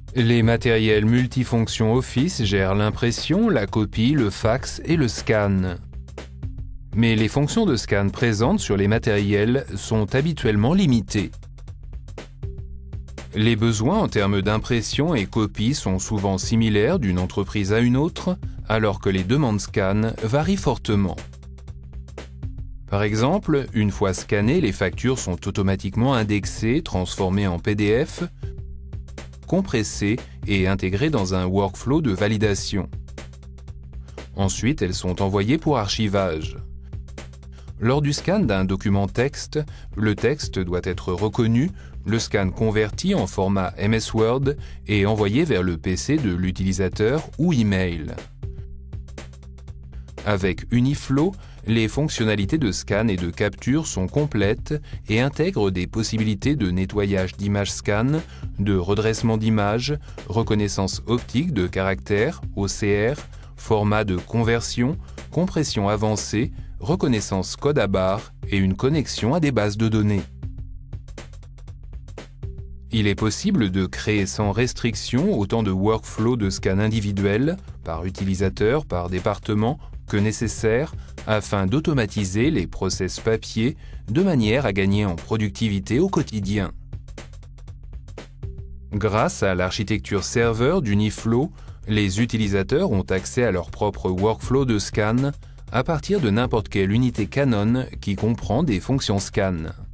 Les matériels multifonctions Office gèrent l'impression, la copie, le fax et le scan. Mais les fonctions de scan présentes sur les matériels sont habituellement limitées. Les besoins en termes d'impression et copie sont souvent similaires d'une entreprise à une autre, alors que les demandes scan varient fortement. Par exemple, une fois scannées, les factures sont automatiquement indexées, transformées en PDF, compressées et intégrées dans un workflow de validation. Ensuite, elles sont envoyées pour archivage. Lors du scan d'un document texte, le texte doit être reconnu, le scan converti en format MS Word et envoyé vers le PC de l'utilisateur ou email. Avec Uniflow, les fonctionnalités de scan et de capture sont complètes et intègrent des possibilités de nettoyage d'images scan, de redressement d'images, reconnaissance optique de caractères, OCR, format de conversion, compression avancée, reconnaissance code à barres et une connexion à des bases de données. Il est possible de créer sans restriction autant de workflows de scan individuels, par utilisateur, par département, que nécessaire, afin d'automatiser les process papier de manière à gagner en productivité au quotidien. Grâce à l'architecture serveur d'Uniflow, les utilisateurs ont accès à leur propre workflow de scan à partir de n'importe quelle unité Canon qui comprend des fonctions scan.